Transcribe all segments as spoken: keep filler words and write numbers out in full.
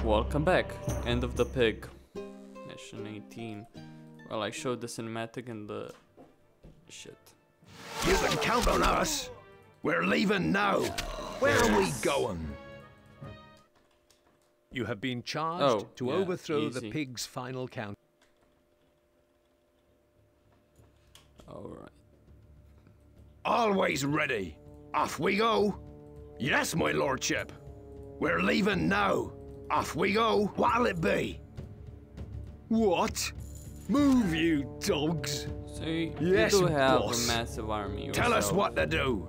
Welcome back. End of the pig. Mission eighteen. Well, I showed the cinematic and the shit. You can count on us. We're leaving now. Where are we going? You have been charged Oh, to yeah, overthrow easy. the pig's final count. Alright. Always ready. Off we go. Yes, my lordship. We're leaving now. Off we go. What'll it be? What? Move, you dogs. So you, Yes, you do have boss. a massive army yourself. Tell us what to do.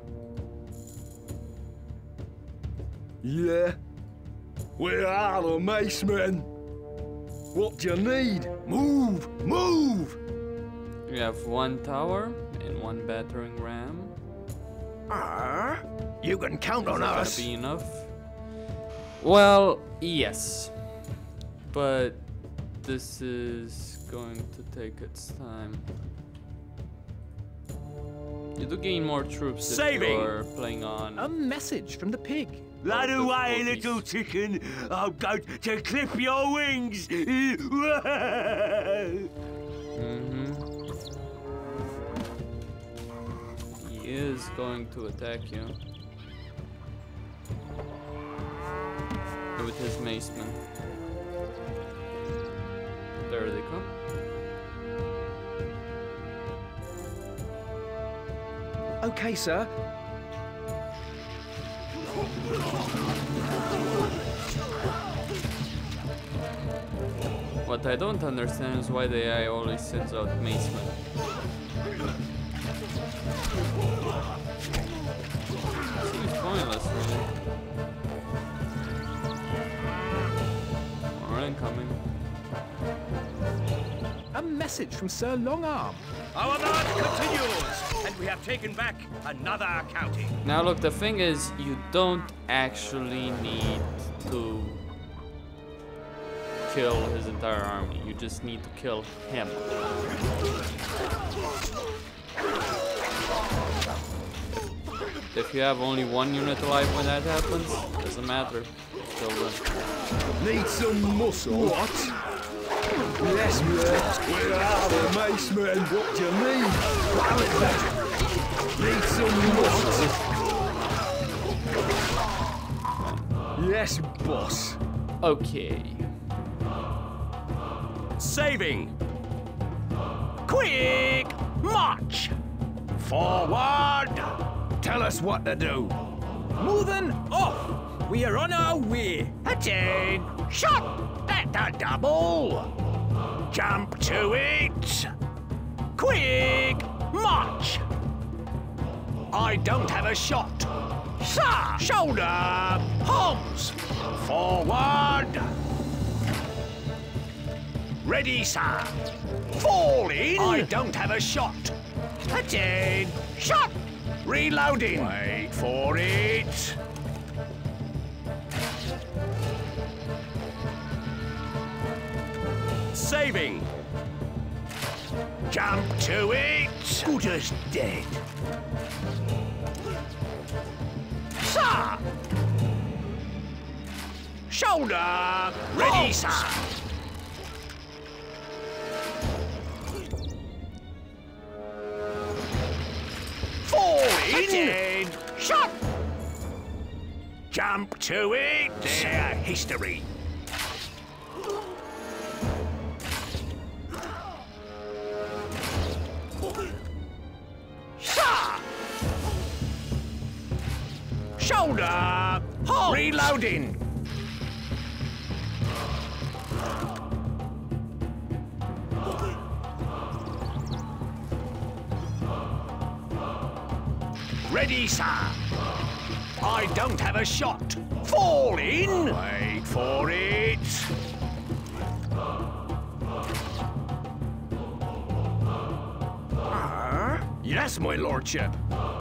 Yeah. We are the mace men. What do you need? Move! Move! You have one tower and one battering ram. Ah, you can count Is on that us. gonna be enough? Well, yes. But this is going to take its time. You do gain more troops Saving. if you're playing on. A message from the pig. Run the away, forties. little chicken. I'm going to clip your wings. Mm-hmm. He is going to attack you. With his macemen. There they come. Okay, sir. What I don't understand is why the A I always sends out macemen. Seems pointless, really. More incoming. A message from Sir Longarm. Our march continues, and we have taken back another county. Now look, the thing is, you don't actually need to kill his entire army. You just need to kill him. If you have only one unit alive when that happens, doesn't matter. Kill them. Need some muscle. What? Yes, boss. We are the mace men. What do you need? What'll it be? Need some muscle. Yes, boss. Okay. Saving. Quick march. Forward. Tell us what to do. Moving off. We are on our way. Attain. Shot. That's a double. Jump to it. Quick march. I don't have a shot. Sir. Shoulder. Arms. Forward. Ready, sir. Fall in. I don't have a shot. Attain. Shot. Reloading. Wait for it. Saving. Jump to it. Good as dead. Sir. Shoulder. Ready, sir. Fall in. Shot. Jump to it. Their history. Sir. Shoulder. Halt. Reloading. Ready, sir. I don't have a shot. Fall in. Wait for it. Ah, yes, my lordship.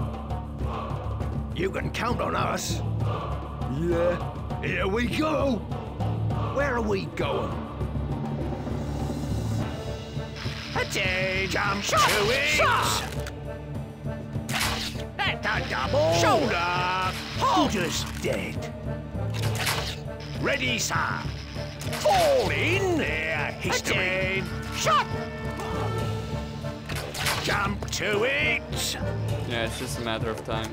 You can count on us. Yeah. Here we go. Where are we going? Attain. Jump to it. Sir. That's a double. Shoulder. Halt. Just dead. Ready, sir. Fall in! Their history. Shot! Jump to it! Yeah, it's just a matter of time.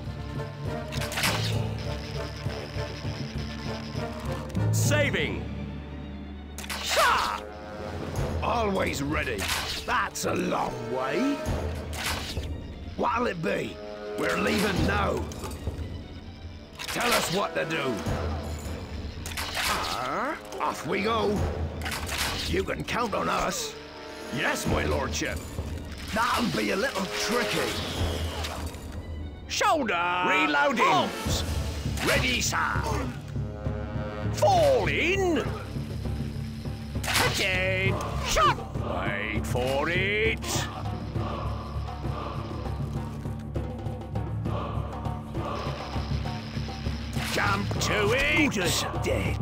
Saving! Shot! Always ready. That's a long way. What'll it be? We're leaving now. Tell us what to do. Ah, off we go. You can count on us. Yes, my lordship. That'll be a little tricky. Shoulder! Reloading! Arms. Ready, sir! Fall in! Attain! Shot! Wait for it! Jump to it! Just dead.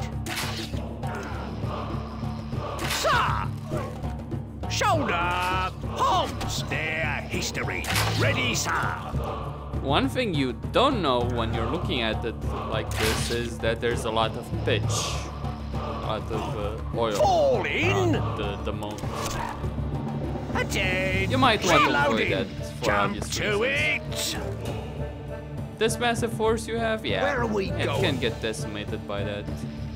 Sir! Shoulder! Arms! Their history. Ready, sir! One thing you don't know when you're looking at it like this is that there's a lot of pitch, a lot of uh, oil Fall in! around the, the moat. Attain! You might want to avoid Reloading. that for Jump obvious to reasons. it! This massive force you have, yeah, Where are we it going? can get decimated by that.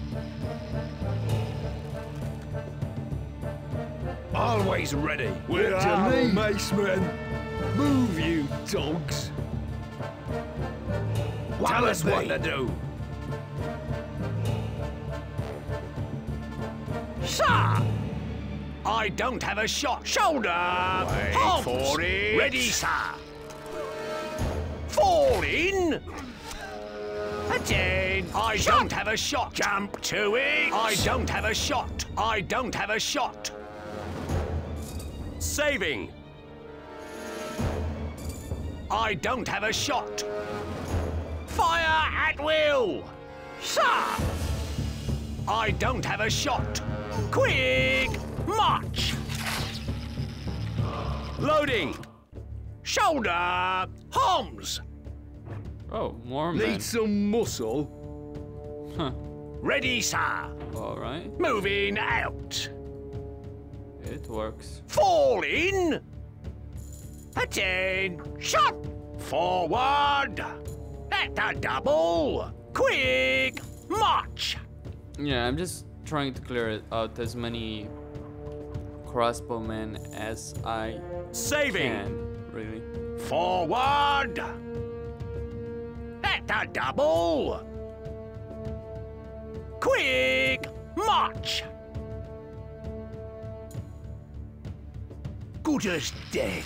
Always ready. We're What out, do you need? macemen. Move, you dogs. Tell us what to do. Sir! I don't have a shot. Shoulder! Wait Arms. For it. Ready, sir. Fall in! Attain! I shot. Don't have a shot. Jump to it! I don't have a shot. I don't have a shot. Saving! I don't have a shot. Fire at will! Sir! I don't have a shot. Quick! March! Loading! Shoulder! Arms! Oh, more men. Need some muscle? Huh. Ready, sir. All right, Moving out. it works. Fall in. Attain. Shot. Forward. That's a double. Quick. March. Yeah, I'm just trying to clear it out as many crossbowmen as I Saving! can, really. Forward. That's a double. Quick. March. Good as dead.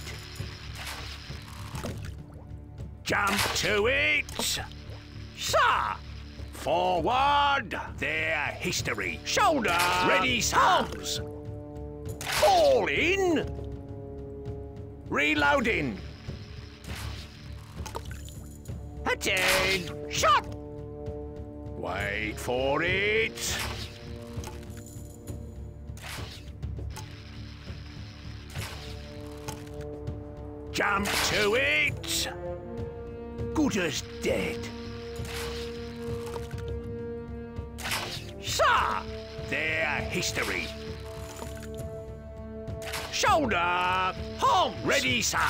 Jump to it. Sir. Forward. Their history. Shoulder. Ready, arms. Fall in. Reloading. Attain. Shot. Wait for it. Jump to it. Good as dead. Sir, their history. Shoulder, arms. Ready, sir.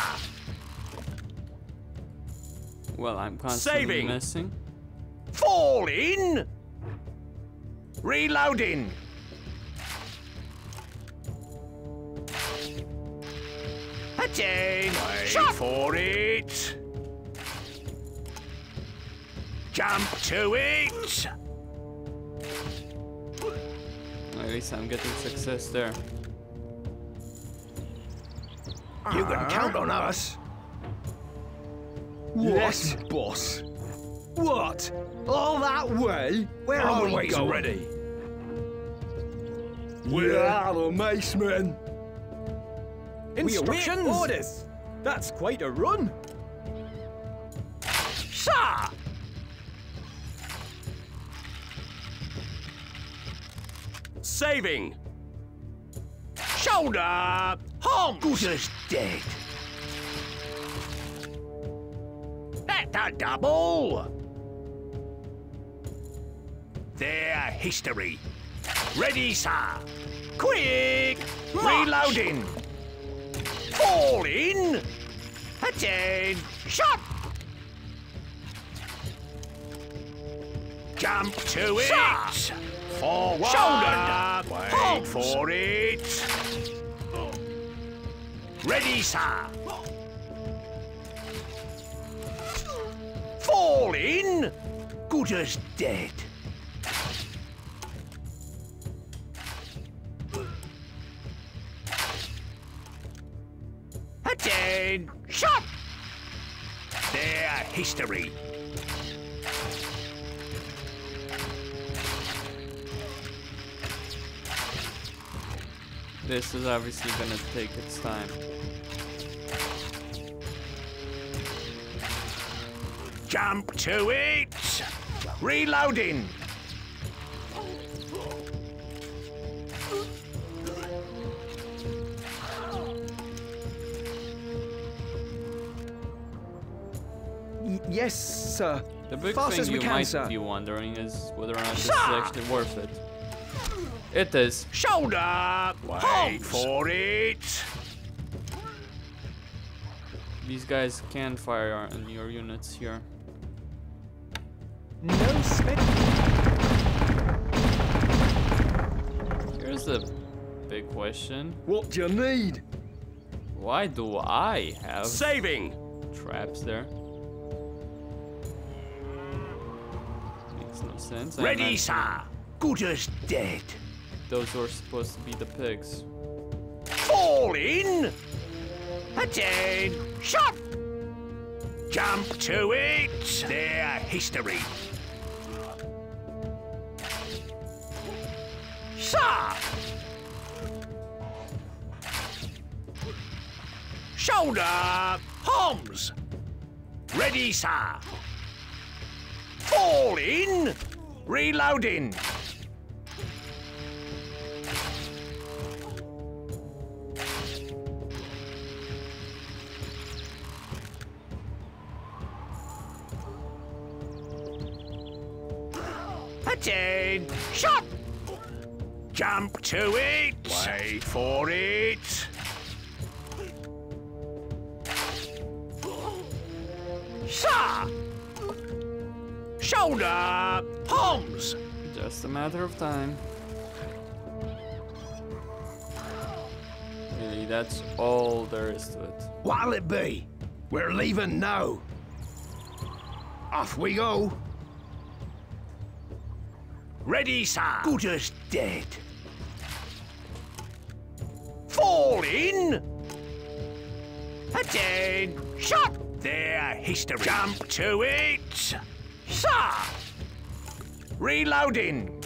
Well, I'm constantly Saving. missing. Fall in. Reloading. Attain. Wait Shot. For it. Jump to it. At least I'm getting success there. You can count on us. Yes, boss. What? All that way? Where are we Always going? ready. We are the macemen. Instructions? Orders. That's quite a run. Sir. Saving. Shoulder, arms. Good as dead. That's a double. Their history. Ready, sir. Quick! March. Reloading. Fall in. Attain. Shot. Jump to it. Sir. Forward. Shoulder. Wait Homes. For it. Ready, sir. Fall in. Good as dead. Attain. Shot. Their history. This is obviously gonna take its time. Jump to it! Reloading! Y yes, sir. The big Fast thing as we you can, might sir. be wondering is whether or not this Sir! is actually worth it. It is. Shoulder! Wait Homes. for it! These guys can fire on your units here. No spec. Here's the big question. What do you need? Why do I have Saving! traps there? Makes no sense. I Ready, imagine sir! Good as dead. those were supposed to be the pigs. Fall in! Attain! Shot! Jump to it! Their history. Sir! Shoulder! Homs! Ready, sir! Fall in! Reloading! Attain! Shot! Jump to it! Wait for it! Sir! Shoulder! Homs! Just a matter of time. Really, that's all there is to it. What'll it be? We're leaving now. Off we go. Ready, sir. Good as dead. Fall in. Attain. Shot. Their history. Jump to it. Sir. Reloading.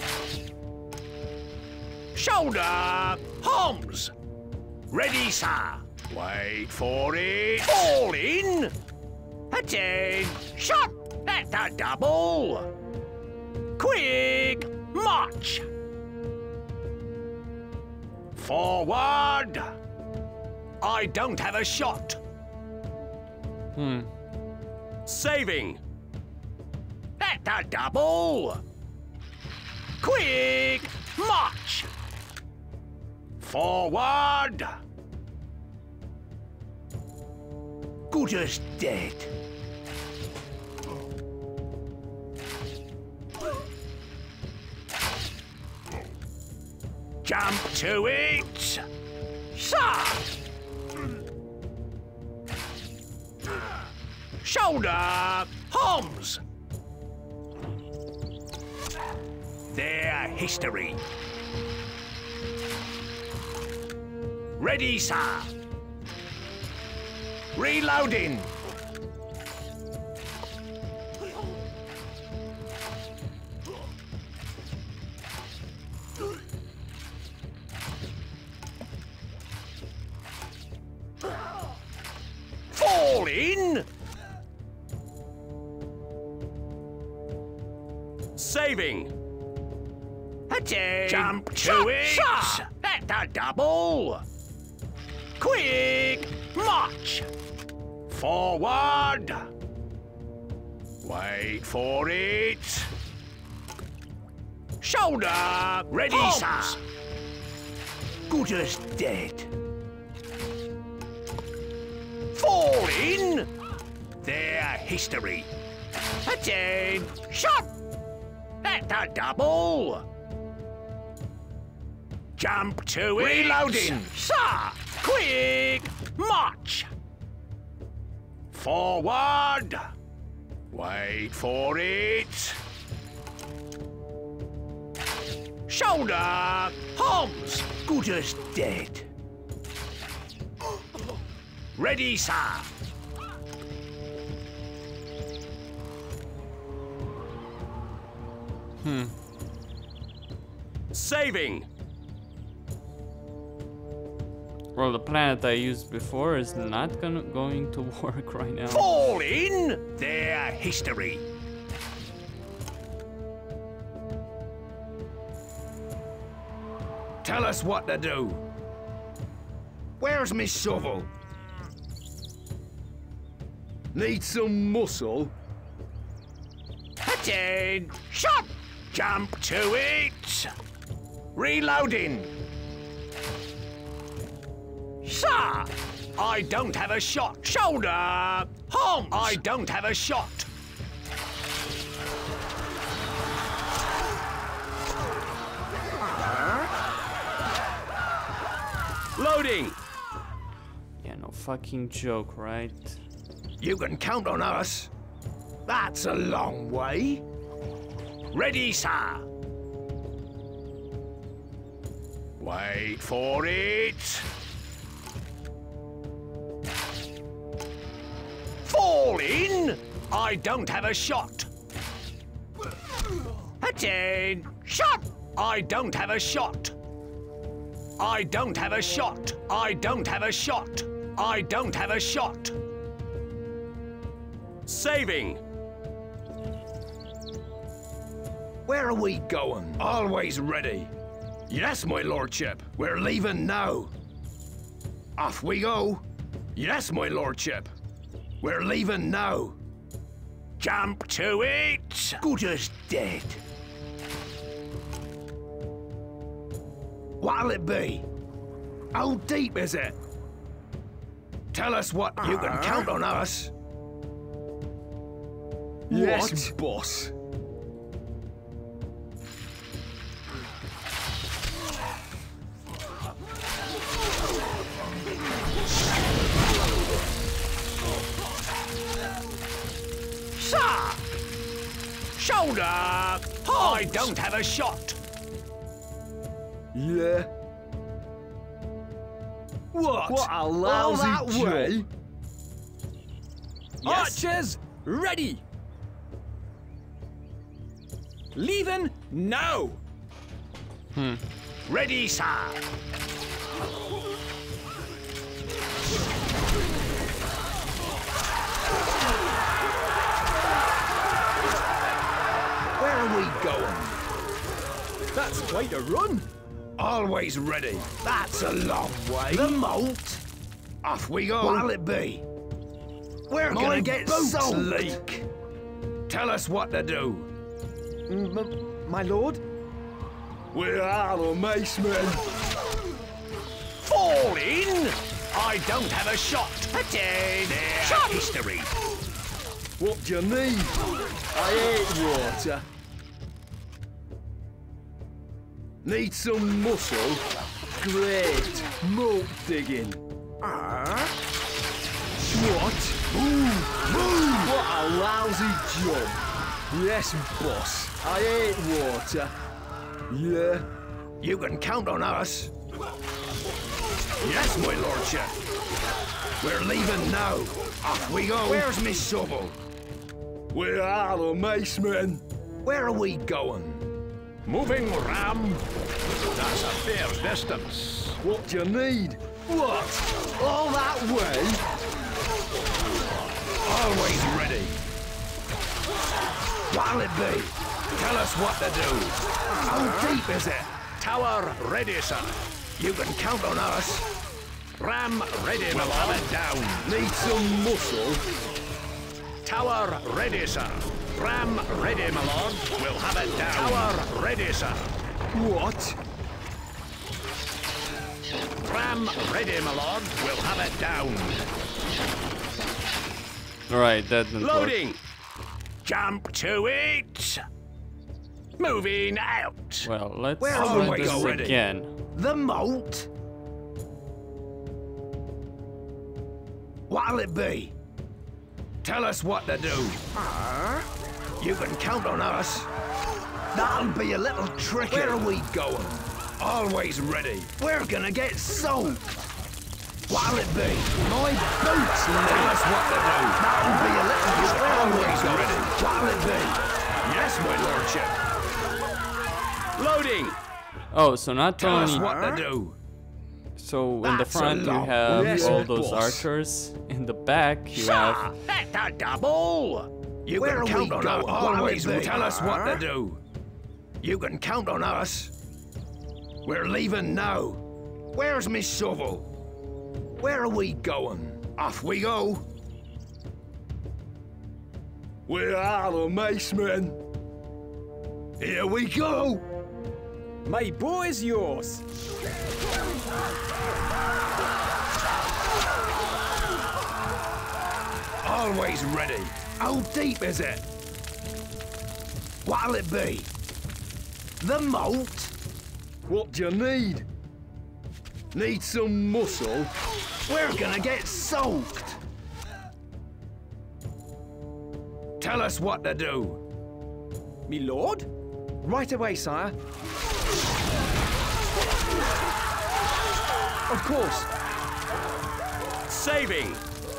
Shoulder. Homs. Ready, sir. Wait for it. Fall in. Attain. Shot. That's a double. Quick march. Forward. I don't have a shot. Hmm. Saving. That's a double. Quick march. Forward. Good as dead. Jump to it. Sir. Shoulder. Homs. Their history. Ready, sir. Reloading. Fall in. Saving. Attain. Jump to Shot, it. Sir. That's a double. Quick march. Forward. Wait for it. Shoulder! Ready, Arms. sir! Good as dead. Fall in! Their history. Attain! Shot! At the double! Jump to it! Reloading! Sir! Quick! March! Forward! Wait for it! Shoulder! Arms! Good as dead. Ready, sir! Hmm. Saving. Well, the planet I used before is not gonna going to work right now. Fall in their history. Tell us what to do. Where's me shovel? Need some muscle? Attain! Shot! Jump to it! Reloading! Sir! I don't have a shot. Shoulder! Arms! I don't have a shot. Loading. Yeah, no fucking joke, right? You can count on us. That's a long way. Ready, sir. Wait for it. Fall in. I don't have a shot. Attain. Shot. I don't have a shot. I don't have a shot. I don't have a shot. I don't have a shot. Saving. Where are we going? Always ready. Yes, my lordship. We're leaving now. Off we go. Yes, my lordship. We're leaving now. Jump to it. Good as dead. What'll it be? How deep is it? Tell us what you can count on us. Yes, boss. Sir! Shoulder! I don't have a shot. Yeah. What? What a All lousy that job. way? Yes. Archers, ready. Leaving now. Hmm. Ready, sir. Where are we going? That's quite a run. Always ready. That's a long way. The moat. Off we go. What'll it be? We're My gonna get boat's soaked. leak. Tell us what to do. M m- my lord? We are the macemen. Fall in. I don't have a shot. Attain. Shot. History. What do you need? I hate water. Need some muscle? Great. Moat digging. Ah? What? Move! Move! What a lousy job. Yes, boss. I hate water. Yeah. You can count on us. Yes, my lordship. We're leaving now. Off we go. Where's me shovel? We are the macemen. Where are we going? Moving, Ram. That's a fair distance. What do you need? What? All that way? Always ready. What'll it be? Tell us what to do. How deep is it? Tower ready, sir. You can count on us. Ram ready, we'll have it down. Need some muscle? Tower ready, sir. Ram ready, my lord. We'll have it down. Tower ready, sir. What? Ram ready, my lord. We'll have it down. Alright, that didn't work. Loading. Jump to it. Moving out. Well, let's Where try are we this going? again. The moat? What'll it be? Tell us what to do. You can count on us. That'll be a little tricky. Where are we going? Always ready. We're gonna get soaked. What'll it be? My boots. Tell us what to do. That'll be a little tricky. We're always ready. What'll it be? Yes, my lordship. Loading. Oh, so not Tell us only... what to do. So in the That's a front you lot. have Yes, all those boss. archers. In the back you have... That's a double. You Where can are count we on going? us. Always What'll it be? tell us what to do. You can count on us. We're leaving now. Where's me shovel? Where are we going? Off we go. We are the macemen. Here we go. My bow is yours. Always ready. How deep is it? What'll it be? The moat? What do you need? Need some muscle? We're gonna get soaked. Tell us what to do. Me lord? Right away, sire. Of course. Saving.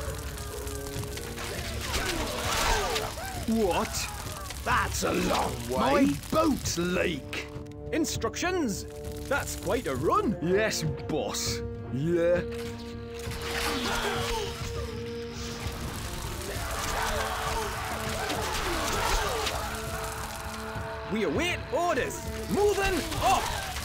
What? That's a long way. My boots leak. Instructions? That's quite a run. Yes, boss. Yeah. We await orders. Moving up.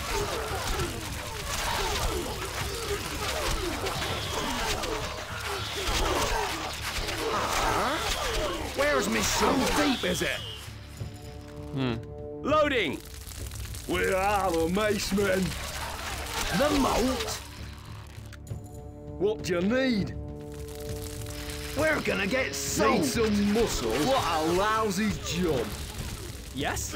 Where's me shovel? How deep is it? Loading. We are the macemen. The moat? What do you need? We're gonna get Need soaked. some muscle? What a lousy job. Yes.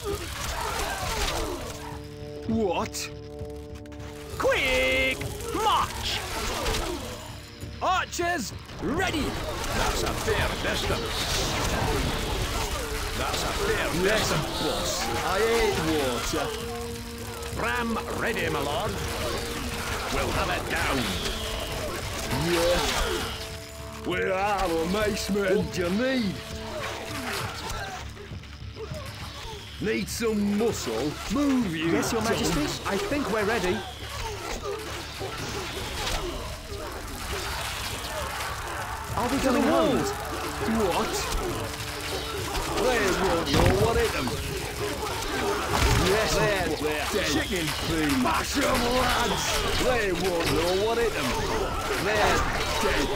What? Quick march. Archers, ready. That's a fair distance. That's a fair Yes, distance. boss. I hate water. Ram ready, my lord. We'll have it down. Yeah. We are the macemen. What do you need? Need some muscle? Move, you Yes, Your don't. Majesty. I think we're ready. Are we going home? What? They won't know what hit them. Yes, they're, they're dead. Chicken feed. Mash 'em, lads. They won't know what hit them. They're dead.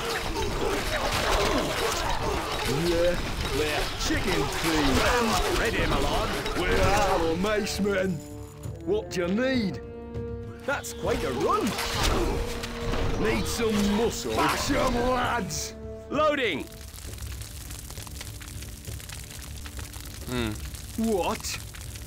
Yeah, they're chicken feed. Ram ready, my lord. We are the macemen. What do you need? That's quite a run. Need some muscle? Mash 'em, lads. Loading. What?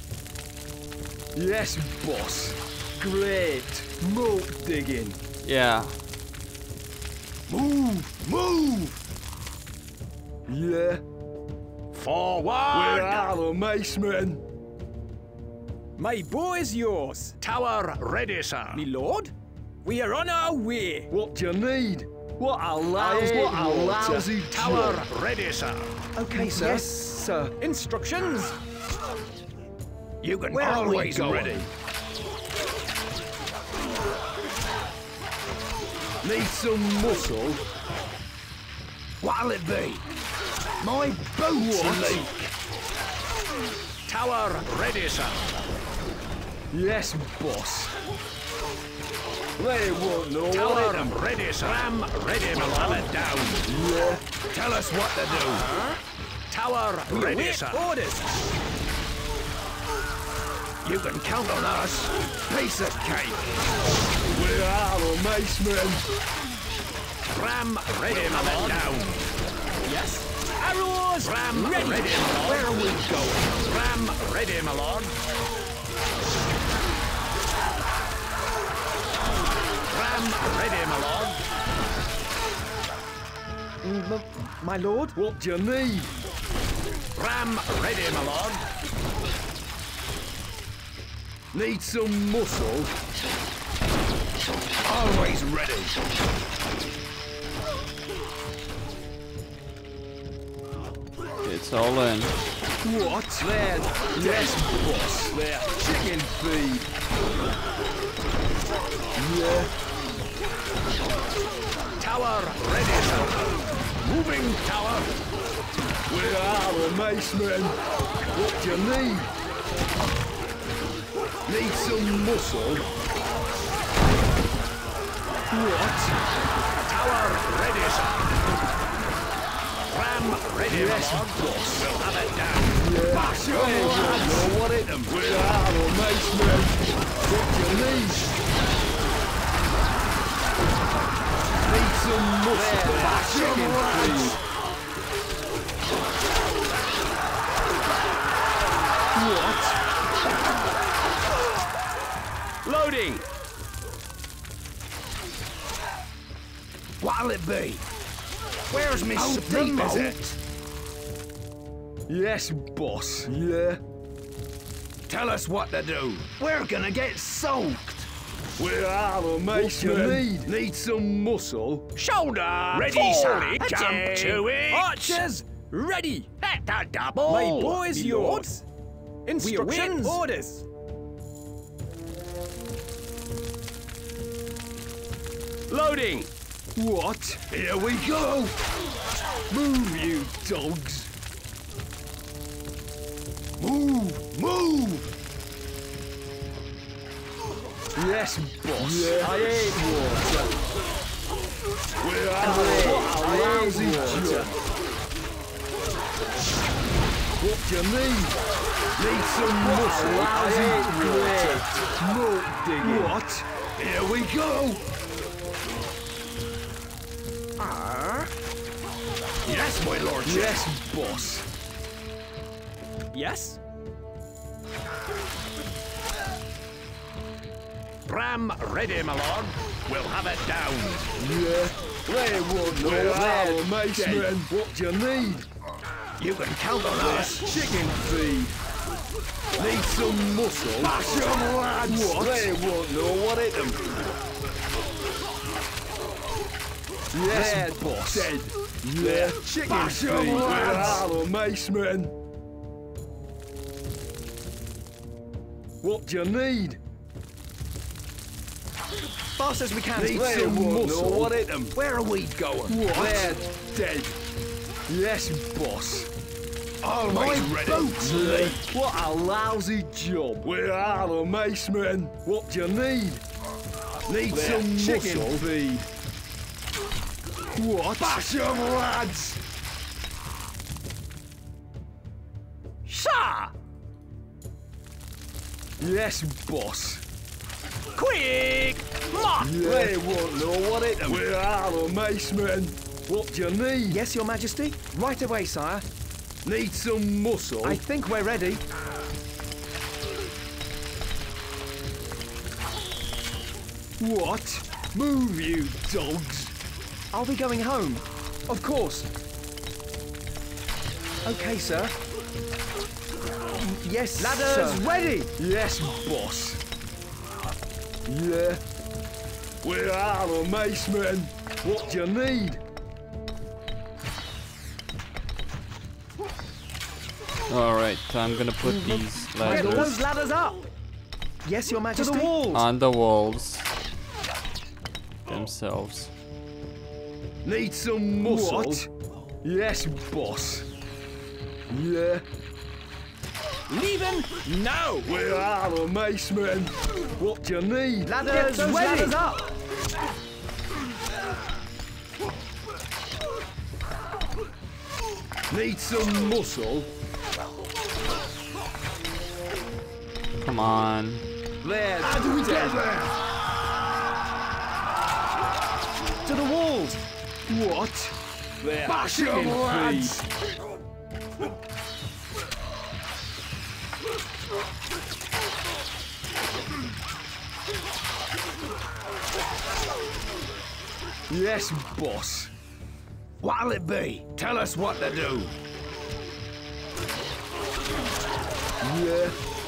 Yes, boss. Great. Moat digging. Yeah. Move! Move! Yeah. Forward. We are the macemen. My bow is yours. Tower ready, sir. Me lord, we are on our way. What do you need? What a lousy, what a lousy Tower job. ready, sir. Okay, sir. Yes, sir. Instructions. You can Where are we always going? ready. Need some muscle? What'll it be? My boots What? leak. Tower ready, sir. Yes, boss. They won't know what hit Tower them. ready, sir. Ram ready, my lord. Have it down. Yeah. Tell us what to do. Tower ready, Wait sir. orders. You can count on us. Piece of cake. We are the macemen. Ram ready, my lord. Down. Yes. Arrows Ram ready, ready. my lord. Where are we going? Ram ready, my lord. Ram ready, my lord. M my lord? What do you need? Ram ready, my lord. Need some muscle? Always ready. It's all in. What? There. Yes, boss. There. Chicken feed. Yeah. Tower ready, sir. Moving tower. We are the macemen. What do you need? Need some muscle? What? Tower ready, sir. Ram ready, Yes, my lord. boss. We'll have it down. Yeah. Bash your Hey, lads. know what it am. We are the macemen. What do you need? Need some muscle? Bash your Chicken lads. feed. What? Loading. What'll it be? Where's Miss Out the Deep, is moat. it? Yes, boss. Yeah. Tell us what to do. We're gonna get soaked. We are the macemen. Need? Need some muscle? Shoulder Ready, fully. sir. Jump Ready. to it. Archers ready. At the double. My boy's my yours. We Instructions. await orders. Loading. What? Here we go. Move, you dogs. Move, move. Yes, boss. Yeah. I ain't water. We are what a lousy job. What do you need? Need some muscle. I ain't water. Moat digging. What? Here we go. Yes, my lordship. Yes, boss. Yes. Ram ready, my lord. We'll have it down. Yeah. They won't know that, macemen. What do you need? You can count on us. Chicken feed. Need some muscle. Bash 'em, lads. What? They won't know what it am. Yes, Dead, boss. dead. Yeah. Chicken Bash feed. 'em, Where lads. are the macemen? What do you need? Fast as we can. Need They some won't muscle. know What it am? Where are we going? What? They're dead. Yes, boss. Always My ready. boat's late. What a lousy job. Where are the macemen? What do you need? Need There. some Chicken muscle feed. What? Bash 'em, lads. Sir. Yes, boss. Quick. Mark. Yeah. They won't know what it am. Where are the macemen? What do you need? Yes, Your Majesty. Right away, sire. Need some muscle. I think we're ready. What? Move, you dogs. Are we going home? Of course. Okay, sir. Yes, Ladders sir. ready. Yes, boss. Yeah. Where are the macemen? What do you need? Alright, I'm gonna put these Get ladders those ladders up. Yes, Your Majesty. To the walls. on the walls themselves. Need some muscle. What? Yes, boss. Yeah. Leaving now. Where are the macemen? What do you need? Ladders Get those ready. ladders up. Need some muscle? Come on. Let's How do we get there? To the walls! What? They're Bash 'em, chicken lads! feed. Yes, boss. What'll it be? Tell us what to do. Yeah.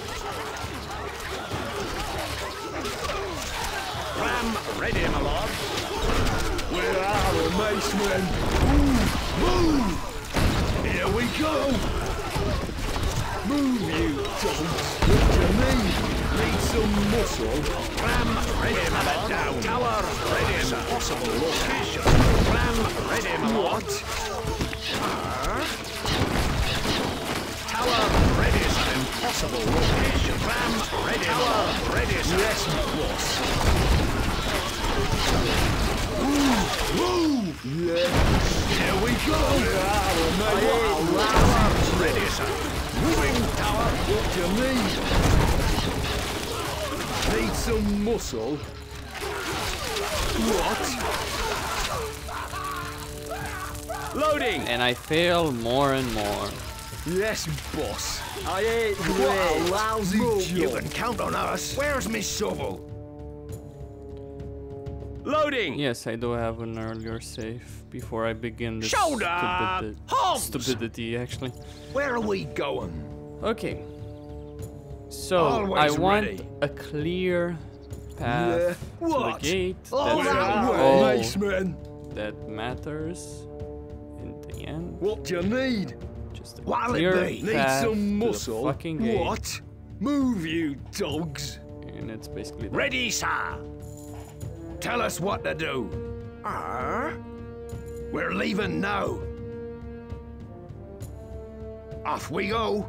Ram ready, my lord. Where are the mace men? Move! Move! Here we go! Move, you dogs. What do you need? Need some muscle? Ram ready, my lord. Down. Tower ready, sir. Possible location. Ram ready, my lord. What? Tower ready, sir. Impossible location. Ram ready, Tower ready, sir. Yes, boss. Move! Move! Yeah. Here we go! Where are the mace? Tower ready, sir. Moving tower. What do you need? Need some muscle? What? Loading. And I fail more and more. Yes, boss. I ain't What a lousy You job. can count on us. Where's me shovel? Loading. Yes, I do have an earlier save before I begin this Shoulder. stupidi- Hogs. stupidity, actually. Where are we going? Okay. So, Always I want ready. a clear path Yeah. to What? the gate. Oh, That's that Where way. are all the mace men? that matters in the end. What do you need? Just a What'll it clear be? Need path some to the muscle? fucking gate. What? Move, you dogs. And it's basically that. Ready, sir. Tell us what to do. Ah? We're leaving now. Off we go.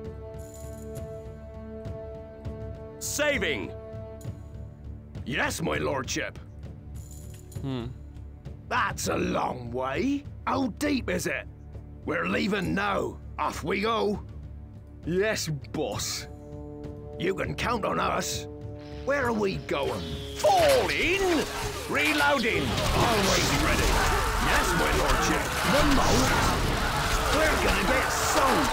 Saving. Yes, my lordship. Hmm. That's a long way. How deep is it? We're leaving now. Off we go. Yes, boss. You can count on us. Where are we going? Fall in. Reloading. Always ready. Yes, my lordship. The moat. We're gonna get soaked.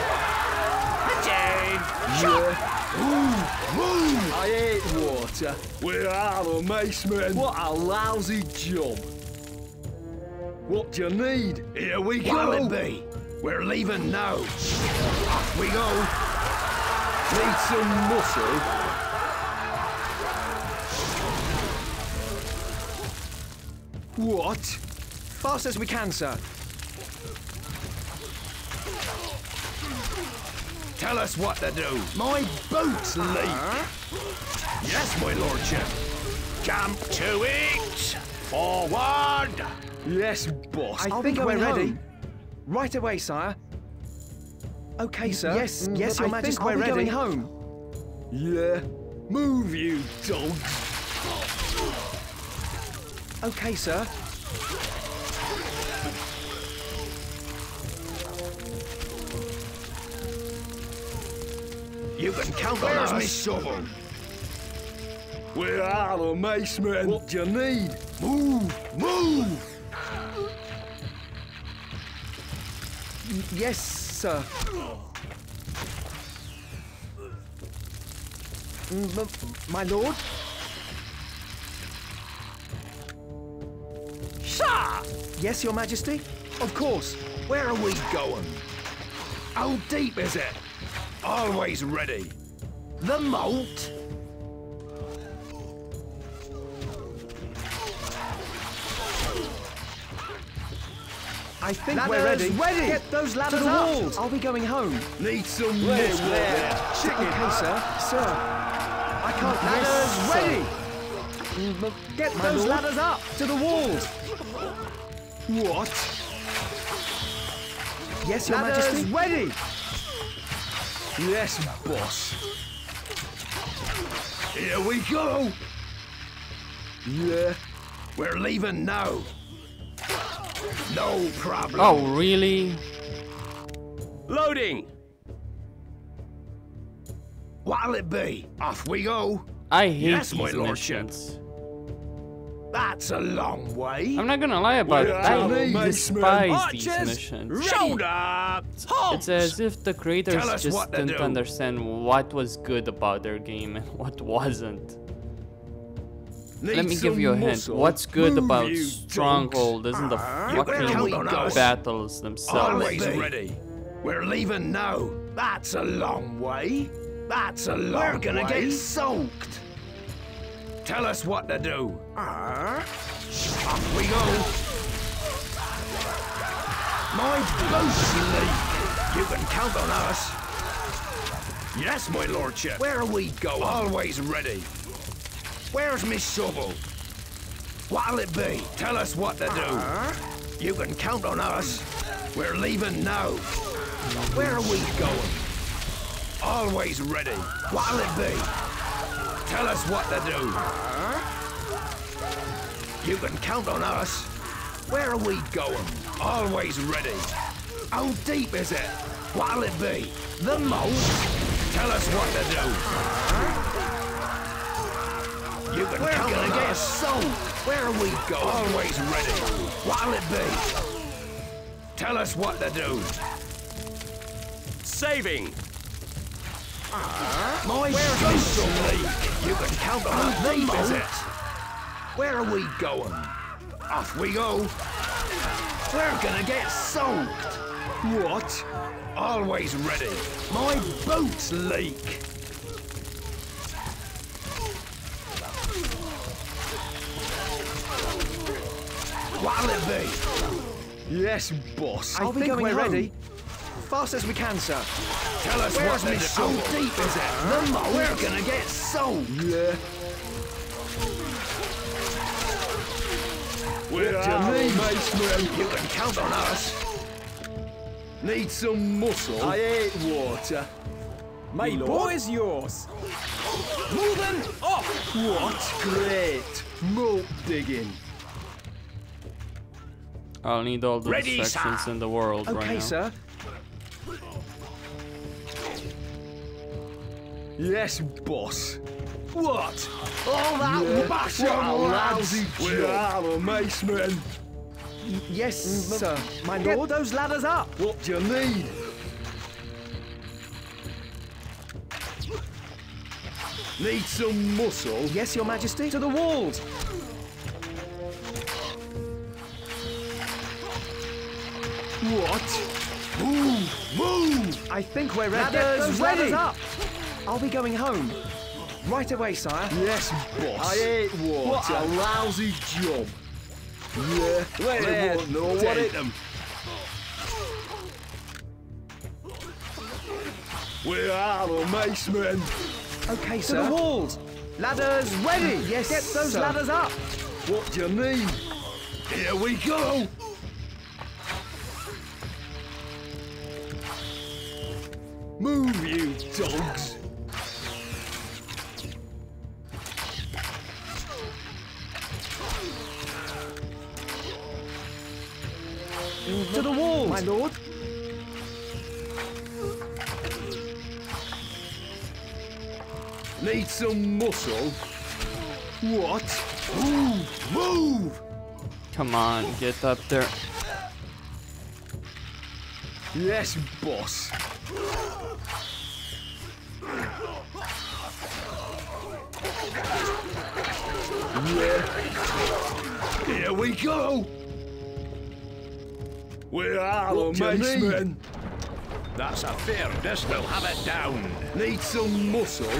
Jade. Yeah. Move, move. I hate water. Where are the mace men? What a lousy job. What do you need? Here we go. What'll it be? We're leaving now. Off we go. Need some muscle? What? Fast as we can, sir. Tell us what to do. My boots leak. Yes, my lordship. Jump to it. Forward. Yes, boss. I I'll think be we're going ready. home. Right away, sire. Okay, sir. Yes, Mm, yes, I Your think Majesty. we're I'll be ready. going home. Yeah. Move, you dogs. Okay, sir. You can count on us. Where's me shovel? Where are the mace men? What do you need? Move, move. Yes, sir. Mm, m- my lord? Sir! Yes, Your Majesty? Of course. Where are we going? How deep is it? Always ready. The moat? I think Ladders we're ready. ready. Get those ladders To the up. walls. I'll be going home. Need some There, muscle? there. Chicken. Okay, sir. Sir. I can't. Ladders yes, ready. Sir. Mm, but Get My those lord. ladders up to the walls. What? Yes, Your Ladders Majesty. ready. Yes, boss. Here we go. Yeah. We're leaving now. No problem. Oh, really? Loading! What'll it be? Off we go. I hate Yes, these my lordship. missions. That's a long way. I'm not gonna lie about it. I Well, despise these Archers, missions. shoulder! Halt! It's as if the creators Tell us just what to didn't do. understand what was good about their game and what wasn't. Need Let me give you a some hint. muscle. What's good Move, about you Stronghold isn't the You better fucking count on us. battles themselves. Always ready. We're leaving now. That's a long way. That's a long way. We're gonna get soaked. Tell us what to do. Off we go. My boat's leak. You can count on us. Yes, my lordship. Where are we going? Always ready. Where's me shovel? What'll it be? Tell us what to do. You can count on us. We're leaving now. Where are we going? Always ready. What'll it be? Tell us what to do. You can count on us. Where are we going? Always ready. How deep is it? What'll it be? The moat? Tell us what to do. You can We're count gonna on get us. Soaked. Where are we going? Always ready. What'll it be? Tell us what to do. Saving! My Where's leak? You can count on us. How deep is it? Where are we going? Off we go. We're gonna get soaked. What? Always ready. My boat's leak. What'll it be? Yes, boss. I I think think we're we're ready. Fast as we can, sir. Tell us Where's what me to do. soul? How deep is it? The moat. We're gonna get soaked. Yeah. We're What do you need, Maceman? You can count on us. Need some muscle? I hate water. My Lord. boy's yours. Moving off! What? Great. Moat digging. I'll need all the Ready, distractions sir. in the world right Okay, now. sir. Yes, boss. What? All that Yeah. bash What a on lousy lads. job. We are, Maceman. Yes, sir. My Get lord. those ladders up. What do you need? Need some muscle? Yes, your majesty. To the walls. What? Move! Move! I think we're ready. Ladders Get those ready. ladders up. I'll be going home. Right away, sire. Yes, boss. I hate water. What a lousy job. Yeah, they They're won't know what dead. hit them. We are the Macemen. Okay, To sir. the walls. Ladders ready. Yes, get those sir. ladders up. What do you need? Here we go. Move, you dogs. To the walls. My lord. Need some muscle. What? Move! Move! Come on, get up there. Yes, boss. Yeah. Here we go. We are What the do you need? Macemen. That's a fair dish, we'll have it down. Need some muscle.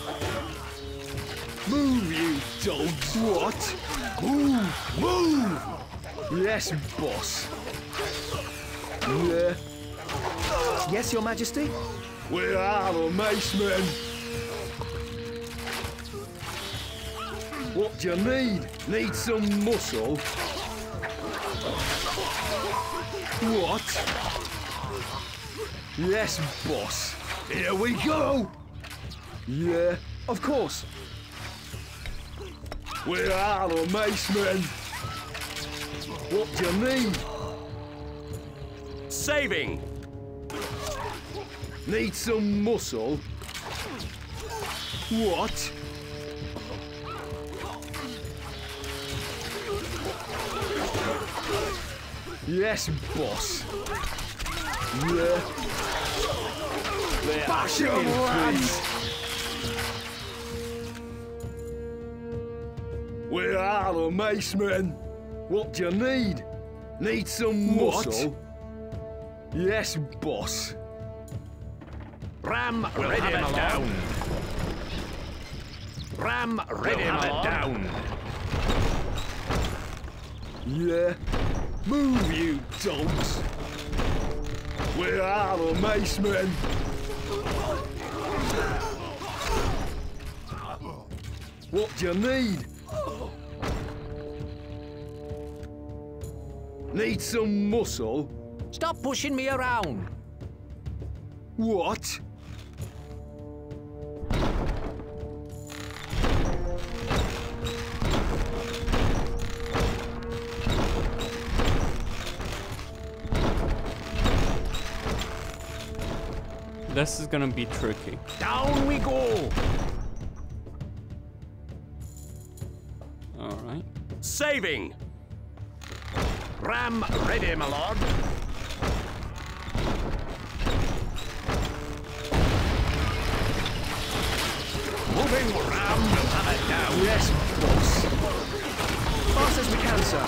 Move, you dogs. What? Move! Move! Yes, boss. Yeah. Yes, your majesty. We are the Macemen. What do you need? Need some muscle? What? Yes, boss. Here we go. Yeah, Of course. we are the Macemen. What do you need? Saving! Need some muscle? What? Yes, boss. Yeah. Bash him, lads! Where are the macemen? What do you need? Need some muscle? What? Yes, boss. Ram, we'll ready him down. Ram, ready him down. Yeah. Move, you dogs. Where are the macemen? What do you need? Need some muscle? Stop pushing me around. What? This is gonna be tricky. Down we go. All right. Saving. Ram, ready, my lord. Moving Ram, we'll have it down. Yes, boss. Fast as we can, sir.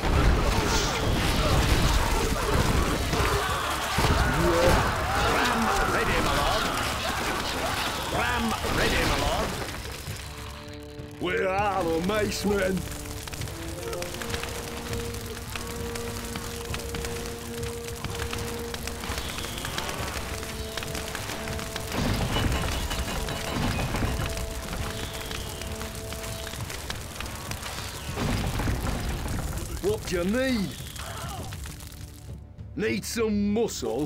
Ram, ready, my lord. Ram, ready, my lord. Where are the macemen? What do you need? Need some muscle?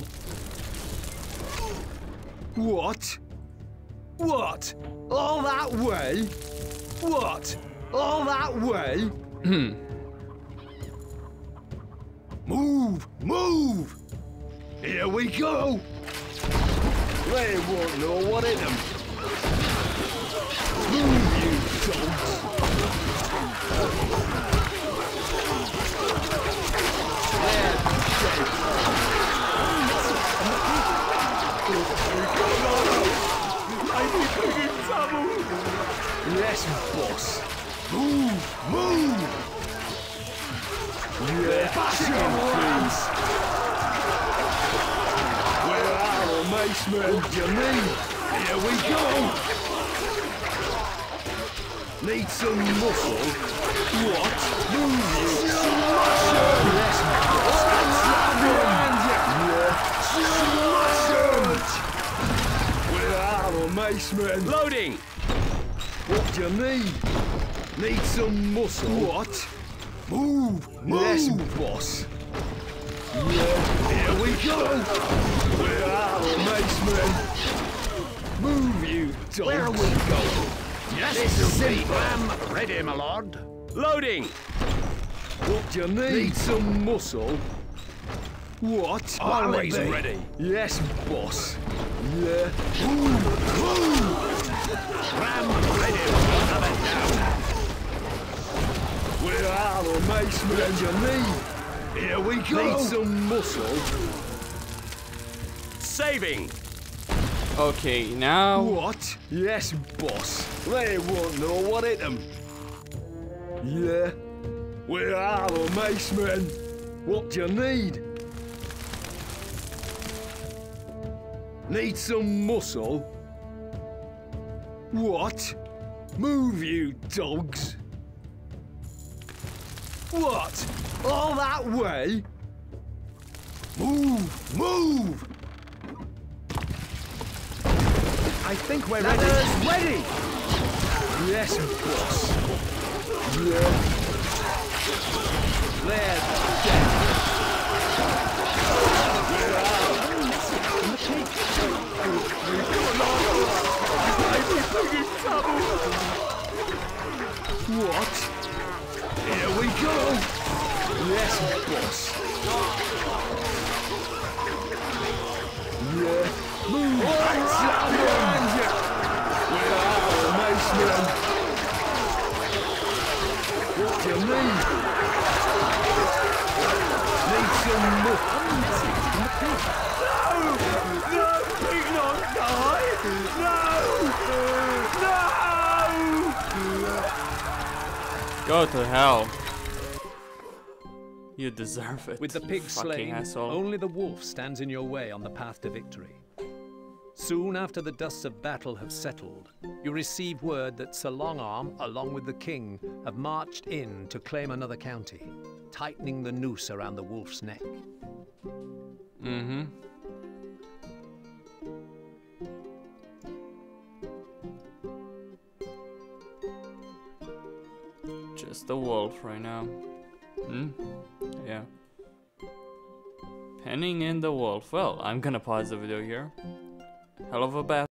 What? What? All that way? What? All that way? Hmm. Move! Move! Here we go! They won't know what hit them. Move, you dogs! Yes, boss. Move, move. Yeah, bashing please. Where are the macemen? What do you need? Here we go. Need some muscle. What? Move, you smasher. Yes, boss. Yeah. Smash 'em. Where are the macemen? Loading. What do you need? Need some muscle? What? Move! Move! Yes, boss. Yeah, here we go! Where are the macemen? Move, you dogs! Where are we going? Yes, this will be Ram, ready, my lord. Loading. What do you need? Need some muscle? What? Always ready. Yes, boss. Yeah. Move! Move! Ram, ready, we'll have it down. Where are the macemen you need? Here we go! Need some muscle? Saving. Okay, now. What? Yes, boss. They won't know what hit them. Yeah. Where are the macemen? What do you need? Need some muscle? What? Move, you dogs! What? All that way? Move! Move! I think we're ready. Ladders ready! Yes, boss. Yeah. They're dead. Where are What? Here we go! Yes, boss. Yeah. Move, What do you mean? Need some more. No! No! Please not die! No! No! Go to hell. You deserve it. With the pig fucking slain, asshole. only the wolf stands in your way on the path to victory. Soon after the dusts of battle have settled, you receive word that Sir Longarm, along with the king, have marched in to claim another county, tightening the noose around the wolf's neck. Mm-hmm. Just a wolf right now. Hmm? Yeah. Penning in the wolf. Well, I'm gonna pause the video here. Hell of a bat.